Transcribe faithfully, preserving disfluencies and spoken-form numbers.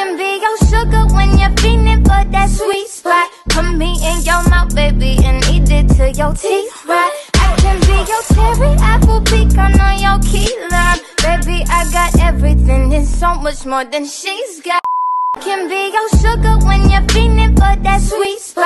can be your sugar when you're feeling for that sweet spot. Put me in your mouth, baby, and eat it till your teeth rot. I can be your cherry, apple, pecan on your key lime. Baby, I got everything and so much more than she's got. I can be your sugar when you're feeling for that sweet spot.